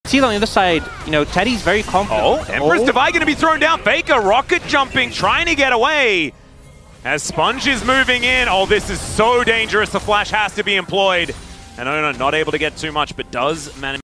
See on the other side, you know, Teddy's very confident. Oh, Emperor's Divide going to be thrown down. Faker rocket jumping, trying to get away. As Sponge is moving in. Oh, this is so dangerous. The flash has to be employed. And Ona not able to get too much, but does manage.